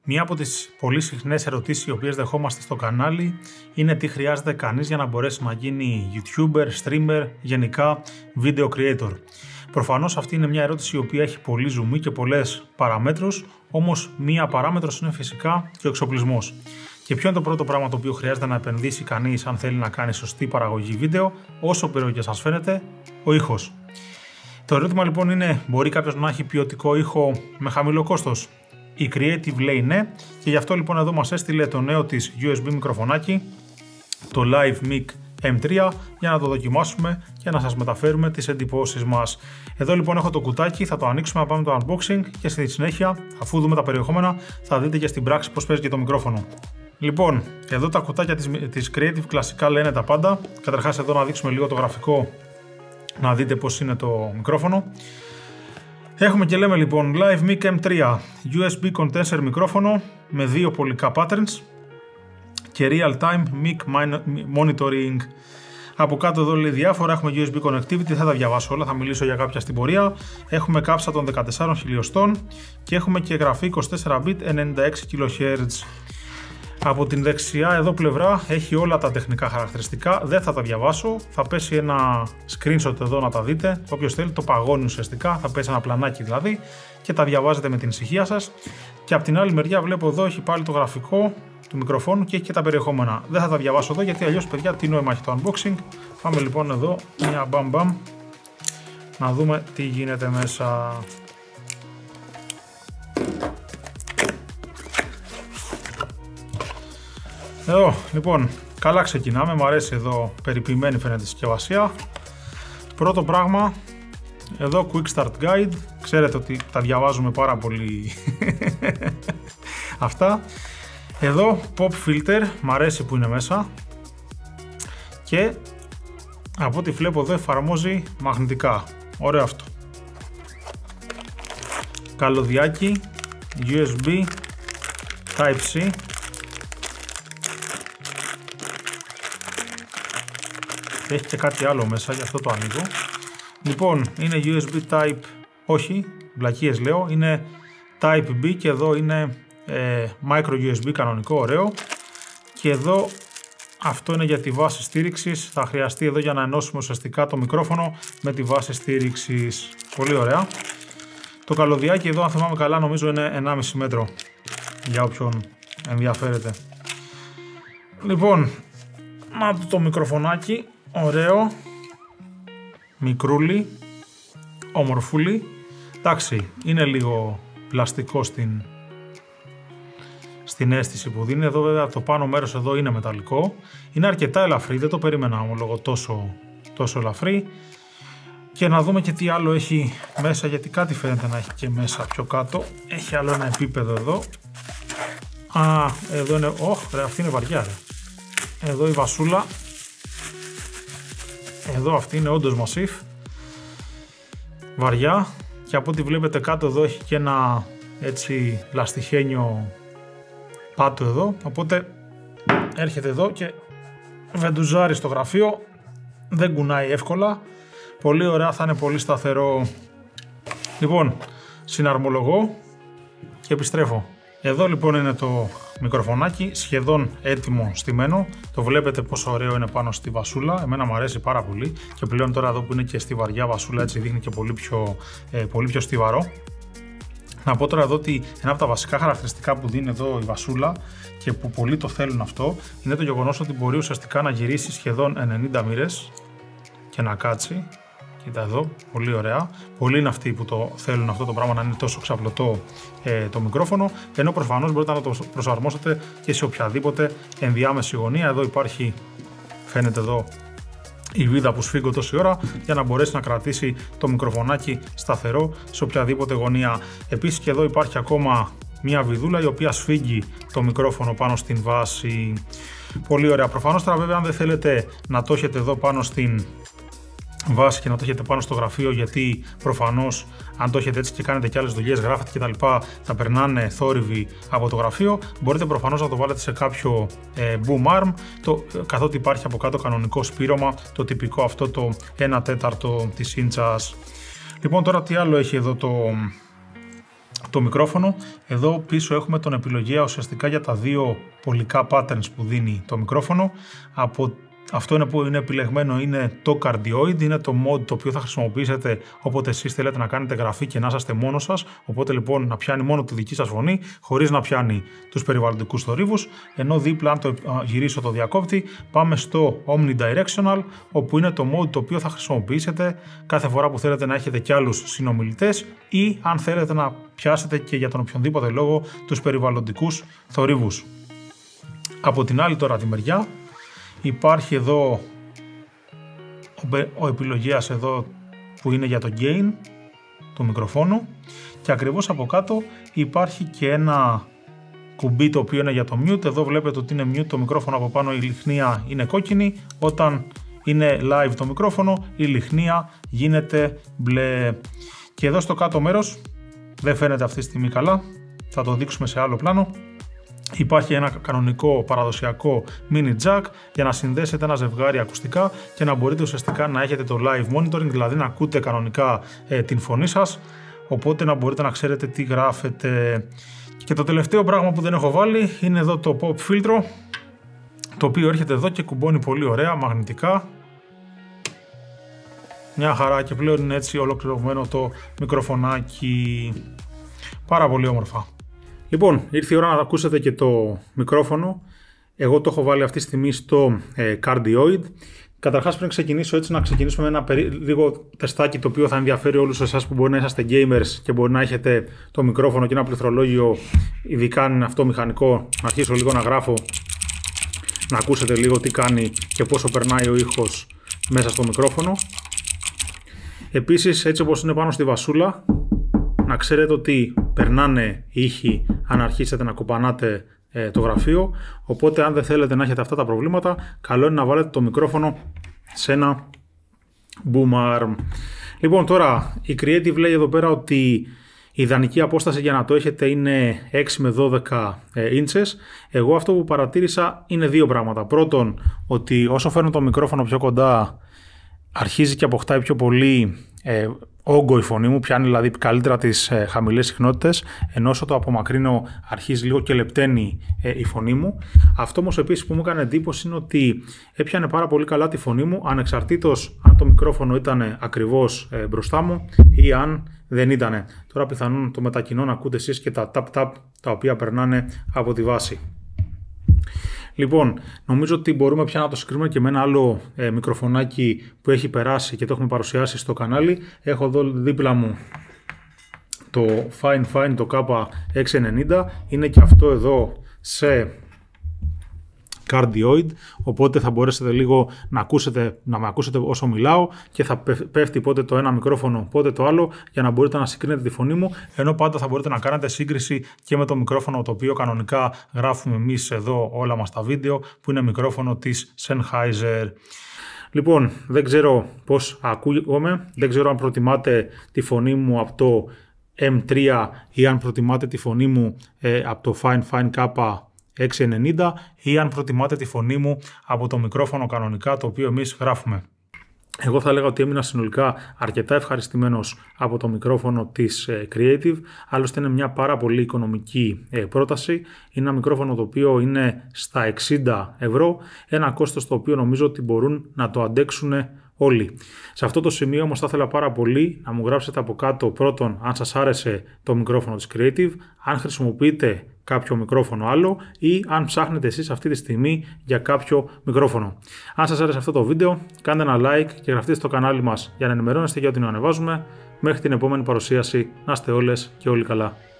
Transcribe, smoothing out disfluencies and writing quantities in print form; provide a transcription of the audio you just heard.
Μία από τις πολύ συχνές ερωτήσεις οι οποίες δεχόμαστε στο κανάλι είναι τι χρειάζεται κανείς για να μπορέσει να γίνει YouTuber, streamer, γενικά video creator. Προφανώς αυτή είναι μια ερώτηση η οποία έχει πολύ ζουμί και πολλές παραμέτρους, όμως μία παράμετρος είναι φυσικά και ο εξοπλισμός. Και ποιο είναι το πρώτο πράγμα το οποίο χρειάζεται να επενδύσει κανείς αν θέλει να κάνει σωστή παραγωγή βίντεο, όσο περίεργο και σας φαίνεται, ο ήχος. Το ερώτημα λοιπόν είναι, μπορεί κάποιος να έχει ποιοτικό ήχο με χαμηλό κόστος? Η Creative λέει ναι, και γι' αυτό λοιπόν εδώ μας έστειλε το νέο της USB μικροφωνάκι, το Live Mic M3, για να το δοκιμάσουμε και να σας μεταφέρουμε τις εντυπώσεις μας. Εδώ λοιπόν έχω το κουτάκι, θα το ανοίξουμε, να πάμε το unboxing και στη συνέχεια, αφού δούμε τα περιεχόμενα, θα δείτε και στην πράξη πώς παίζει και το μικρόφωνο. Λοιπόν, εδώ τα κουτάκια της Creative κλασικά λένε τα πάντα. Καταρχάς εδώ να δείξουμε λίγο το γραφικό, να δείτε πώς είναι το μικρόφωνο. Έχουμε και λέμε λοιπόν Live Mic M3, USB condenser μικρόφωνο με 2 πολικά patterns και Real Time Mic Monitoring. Από κάτω εδώ λέει διάφορα, έχουμε USB connectivity, θα τα διαβάσω όλα, θα μιλήσω για κάποια στην πορεία. Έχουμε κάψα των 14 χιλιοστών και έχουμε και γραφή 24 bit 96 kHz. Από την δεξιά εδώ πλευρά έχει όλα τα τεχνικά χαρακτηριστικά, δεν θα τα διαβάσω, θα πέσει ένα screenshot εδώ να τα δείτε, όποιος θέλει το παγώνει ουσιαστικά, θα πέσει ένα πλανάκι δηλαδή και τα διαβάζετε με την ησυχία σας. Και από την άλλη μεριά βλέπω εδώ έχει πάλι το γραφικό του μικροφόνου και έχει και τα περιεχόμενα. Δεν θα τα διαβάσω εδώ γιατί αλλιώς παιδιά τι νόημα έχει το unboxing. Πάμε λοιπόν εδώ μια μπαμ να δούμε τι γίνεται μέσα. Εδώ, λοιπόν, καλά ξεκινάμε, μου αρέσει εδώ, περιποιημένη φαίνεται η συσκευασία. Πρώτο πράγμα, εδώ Quick Start Guide, ξέρετε ότι τα διαβάζουμε πάρα πολύ αυτά. Εδώ Pop Filter, μου αρέσει που είναι μέσα. Και από ό,τι βλέπω εδώ εφαρμόζει μαγνητικά, ωραίο αυτό. Καλωδιάκι, USB, Type-C. Έχει και κάτι άλλο μέσα, γι' αυτό το ανοίγω. Λοιπόν, είναι USB Type, όχι, βλακίες λέω, είναι Type B και εδώ είναι Micro USB κανονικό, ωραίο. Και εδώ αυτό είναι για τη βάση στήριξης, θα χρειαστεί εδώ για να ενώσουμε ουσιαστικά το μικρόφωνο με τη βάση στήριξης. Πολύ ωραία. Το καλωδιάκι εδώ, αν θυμάμαι καλά, νομίζω είναι 1,5 μέτρο, για όποιον ενδιαφέρεται. Λοιπόν, να το μικροφωνάκι. Ωραίο, μικρούλι, ομορφούλι. Εντάξει, είναι λίγο πλαστικό στην αίσθηση που δίνει. Εδώ βέβαια το πάνω μέρος εδώ είναι μεταλλικό. Είναι αρκετά ελαφρύ, δεν το περίμενα ομολογώ τόσο ελαφρύ. Και να δούμε και τι άλλο έχει μέσα, γιατί κάτι φαίνεται να έχει και μέσα πιο κάτω. Έχει άλλο ένα επίπεδο εδώ. Α, εδώ είναι, ρε, αυτή είναι βαριά ρε. Εδώ η βασούλα. Εδώ αυτή είναι όντως μασίφ, βαριά, και από ό,τι βλέπετε κάτω εδώ έχει και ένα έτσι λαστιχένιο πάτο εδώ, οπότε έρχεται εδώ και βεντουζάρει στο γραφείο, δεν κουνάει εύκολα, πολύ ωραία, θα είναι πολύ σταθερό. Λοιπόν, συναρμολογώ και επιστρέφω. Εδώ λοιπόν είναι το μικροφωνάκι, σχεδόν έτοιμο στημένο. Το βλέπετε πόσο ωραίο είναι πάνω στη βασούλα. Εμένα μου αρέσει πάρα πολύ. Και πλέον τώρα εδώ που είναι και στη βαριά βασούλα, έτσι δείχνει και πολύ πιο στιβαρό. Να πω τώρα εδώ ότι ένα από τα βασικά χαρακτηριστικά που δίνει εδώ η βασούλα και που πολλοί το θέλουν αυτό, είναι το γεγονός ότι μπορεί ουσιαστικά να γυρίσει σχεδόν 90 μοίρες και να κάτσει. Κοίτα εδώ, πολύ ωραία. Πολλοί είναι αυτοί που το θέλουν αυτό το πράγμα να είναι τόσο ξαπλωτό το μικρόφωνο, ενώ προφανώς μπορείτε να το προσαρμόσετε και σε οποιαδήποτε ενδιάμεση γωνία. Εδώ υπάρχει, φαίνεται εδώ, η βίδα που σφίγγω τόση ώρα για να μπορέσει να κρατήσει το μικροφωνάκι σταθερό σε οποιαδήποτε γωνία. Επίσης και εδώ υπάρχει ακόμα μια βιδούλα η οποία σφίγγει το μικρόφωνο πάνω στην βάση. Πολύ ωραία. Προφανώς τώρα βέβαια αν δεν θέλετε να το έχετε εδώ πάνω στην βάση και να το έχετε πάνω στο γραφείο, γιατί προφανώς αν το έχετε έτσι και κάνετε και άλλες δουλειές, γράφετε κτλ., θα περνάνε θόρυβοι από το γραφείο, μπορείτε προφανώς να το βάλετε σε κάποιο boom arm, καθότι υπάρχει από κάτω κανονικό σπήρωμα, το τυπικό αυτό το 1/4 της ίντσας. Λοιπόν, τώρα τι άλλο έχει εδώ το μικρόφωνο. Εδώ πίσω έχουμε τον επιλογέα ουσιαστικά για τα δύο πολικά patterns που δίνει το μικρόφωνο. Αυτό που είναι επιλεγμένο είναι το Cardioid, είναι το mode το οποίο θα χρησιμοποιήσετε όποτε εσείς θέλετε να κάνετε γραφή και να είσαστε μόνος σας. Οπότε λοιπόν να πιάνει μόνο τη δική σας φωνή, χωρίς να πιάνει τους περιβαλλοντικούς θορύβους. Ενώ δίπλα, αν το γυρίσω το διακόπτη, πάμε στο Omnidirectional, όπου είναι το mode το οποίο θα χρησιμοποιήσετε κάθε φορά που θέλετε να έχετε κι άλλους συνομιλητές ή αν θέλετε να πιάσετε και για τον οποιονδήποτε λόγο τους περιβαλλοντικούς θορύβους. Από την άλλη τώρα τη μεριά, υπάρχει εδώ ο επιλογέας εδώ που είναι για το gain του μικροφόνου και ακριβώς από κάτω υπάρχει και ένα κουμπί το οποίο είναι για το mute. Εδώ βλέπετε ότι είναι mute το μικρόφωνο, από πάνω η λιχνία είναι κόκκινη, όταν είναι live το μικρόφωνο η λιχνία γίνεται μπλε. Και εδώ στο κάτω μέρος δεν φαίνεται αυτή τη στιγμή καλά, θα το δείξουμε σε άλλο πλάνο. Υπάρχει ένα κανονικό παραδοσιακό mini jack για να συνδέσετε ένα ζευγάρι ακουστικά και να μπορείτε ουσιαστικά να έχετε το live monitoring, δηλαδή να ακούτε κανονικά την φωνή σας, οπότε να μπορείτε να ξέρετε τι γράφετε. Και το τελευταίο πράγμα που δεν έχω βάλει είναι εδώ το pop φίλτρο, το οποίο έρχεται εδώ και κουμπώνει πολύ ωραία μαγνητικά. Μια χαρά, και πλέον είναι έτσι ολοκληρωμένο το μικροφωνάκι. Πάρα πολύ όμορφα. Λοιπόν, ήρθε η ώρα να ακούσετε και το μικρόφωνο. Εγώ το έχω βάλει αυτή τη στιγμή στο Cardioid. Καταρχάς, πριν ξεκινήσω έτσι, να ξεκινήσουμε με ένα λίγο τεστάκι το οποίο θα ενδιαφέρει όλους εσάς που μπορεί να είσαστε gamers και μπορεί να έχετε το μικρόφωνο και ένα πληκτρολόγιο, ειδικά αν είναι αυτό μηχανικό. Να αρχίσω λίγο να γράφω, να ακούσετε λίγο τι κάνει και πόσο περνάει ο ήχος μέσα στο μικρόφωνο. Επίσης, έτσι όπως είναι πάνω στη βασούλα, να ξέρετε ότι περνάνε ήχοι αν αρχίσετε να κοπανάτε το γραφείο, οπότε αν δεν θέλετε να έχετε αυτά τα προβλήματα, καλό είναι να βάλετε το μικρόφωνο σε ένα boom arm. Λοιπόν, τώρα η Creative λέει εδώ πέρα ότι η ιδανική απόσταση για να το έχετε είναι 6 με 12 inches. Εγώ αυτό που παρατήρησα είναι δύο πράγματα. Πρώτον, ότι όσο φέρνω το μικρόφωνο πιο κοντά, αρχίζει και αποκτάει πιο πολύ όγκο η φωνή μου, πιάνει δηλαδή καλύτερα τις χαμηλές συχνότητες, ενώ όσο το απομακρύνω αρχίζει λίγο και λεπταίνει η φωνή μου. Αυτό όμως επίσης που μου έκανε εντύπωση είναι ότι έπιανε πάρα πολύ καλά τη φωνή μου, ανεξαρτήτως αν το μικρόφωνο ήταν ακριβώς μπροστά μου ή αν δεν ήταν. Τώρα πιθανόν το μετακινώ να ακούτε εσείς και τα tap-tap τα οποία περνάνε από τη βάση. Λοιπόν, νομίζω ότι μπορούμε πια να το συγκρίνουμε και με ένα άλλο μικροφωνάκι που έχει περάσει και το έχουμε παρουσιάσει στο κανάλι. Έχω εδώ δίπλα μου το Fine το K690. Είναι και αυτό εδώ σε Cardioid, οπότε θα μπορέσετε λίγο να με ακούσετε όσο μιλάω και θα πέφτει πότε το ένα μικρόφωνο πότε το άλλο, για να μπορείτε να συγκρίνετε τη φωνή μου, ενώ πάντα θα μπορείτε να κάνετε σύγκριση και με το μικρόφωνο το οποίο κανονικά γράφουμε εμείς εδώ όλα μας τα βίντεο, που είναι μικρόφωνο της Sennheiser. Λοιπόν, δεν ξέρω πώς ακούγομαι, δεν ξέρω αν προτιμάτε τη φωνή μου από το M3 ή αν προτιμάτε τη φωνή μου από το Fine K690 ή αν προτιμάτε τη φωνή μου από το μικρόφωνο κανονικά το οποίο εμείς γράφουμε. Εγώ θα έλεγα ότι έμεινα συνολικά αρκετά ευχαριστημένος από το μικρόφωνο της Creative, άλλωστε είναι μια πάρα πολύ οικονομική πρόταση, είναι ένα μικρόφωνο το οποίο είναι στα 60 ευρώ, ένα κόστος το οποίο νομίζω ότι μπορούν να το αντέξουν όλοι. Σε αυτό το σημείο όμως θα ήθελα πάρα πολύ να μου γράψετε από κάτω πρώτον αν σας άρεσε το μικρόφωνο της Creative, αν χρησιμοποιείτε κάποιο μικρόφωνο άλλο ή αν ψάχνετε εσείς αυτή τη στιγμή για κάποιο μικρόφωνο. Αν σας άρεσε αυτό το βίντεο, κάντε ένα like και γραφτείτε στο κανάλι μας για να ενημερώνεστε για ό,τι ανεβάζουμε. Μέχρι την επόμενη παρουσίαση, να είστε όλες και όλοι καλά.